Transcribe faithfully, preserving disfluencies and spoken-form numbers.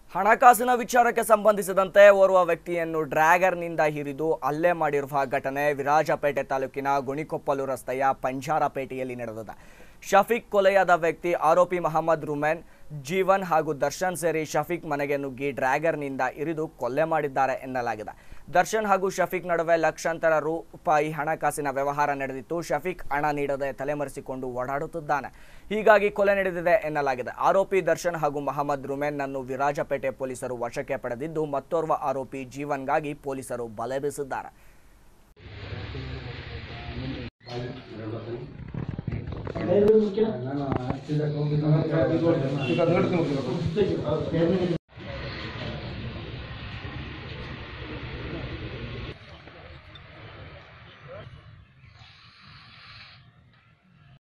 ಹಣಕಾಸಿನ ವಿಚಾರಕ್ಕೆ ಸಂಬಂಧಿಸಿದಂತೆ ಓರ್ವ ವ್ಯಕ್ತಿಯನ್ನು ಡ್ರ್ಯಾಗರ್ನಿಂದ ಹಿರಿದು ಹಲ್ಲೆ ಮಾಡಿರುವ ಘಟನೆ ವಿರಾಜಪೇಟೆ ತಾಲೂಕಿನ ಗುಣಿಕೊಪ್ಪಲು ರಸ್ತೆಯ ಪಂಜಾರಪೇಟೆಯಲ್ಲಿ ನಡೆದಿದೆ. ಶಫೀಕ್ ಕೊಲೆಯಾದ ವ್ಯಕ್ತಿ ಆರೋಪಿ ಮಹಮ್ಮದ್ ರುಮೇನ್, ಜೀವನ್ ಹಾಗೂ ದರ್ಶನ್ ಸೇರಿ ಶಫೀಕ್ ಮನೆಗೆ ನುಗ್ಗಿ ಡ್ರ್ಯಾಗರ್ನಿಂದ ಇರಿದು ಕೊಲೆ ಮಾಡಿದ್ದಾರೆ ಎನ್ನಲಾಗಿದೆ. ದರ್ಶನ್ ಹಾಗೂ ಶಫೀಕ್ ನಡುವೆ ಲಕ್ಷಾಂತರ ರೂಪಾಯಿ ಹಣಕಾಸಿನ ವ್ಯವಹಾರ ನಡೆದಿತ್ತು. ಶಫೀಕ್ ಹಣ ನೀಡದೆ ತಲೆಮರೆಸಿಕೊಂಡು ಓಡಾಡುತ್ತಿದ್ದಾನೆ, ಹೀಗಾಗಿ ಕೊಲೆ ನಡೆದಿದೆ ಎನ್ನಲಾಗಿದೆ. ಆರೋಪಿ ದರ್ಶನ್ ಹಾಗೂ ಮಹಮ್ಮದ್ ರುಮೇನ್ ನನ್ನು ವಿರಾಜಪೇಟೆ ಪೊಲೀಸರು ವಶಕ್ಕೆ ಪಡೆದಿದ್ದು, ಮತ್ತೋರ್ವ ಆರೋಪಿ ಜೀವನ್ಗಾಗಿ ಪೊಲೀಸರು ಬಲೆ ಬೀಸಿದ್ದಾರೆ. ನಾನು